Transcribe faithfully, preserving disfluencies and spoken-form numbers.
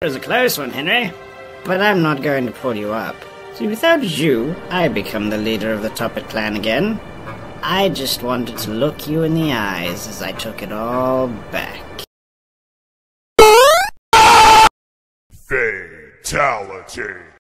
It was a close one, Henry. But I'm not going to pull you up. See, without you, I become the leader of the Tuppet clan again. I just wanted to look you in the eyes as I took it all back. Fatality.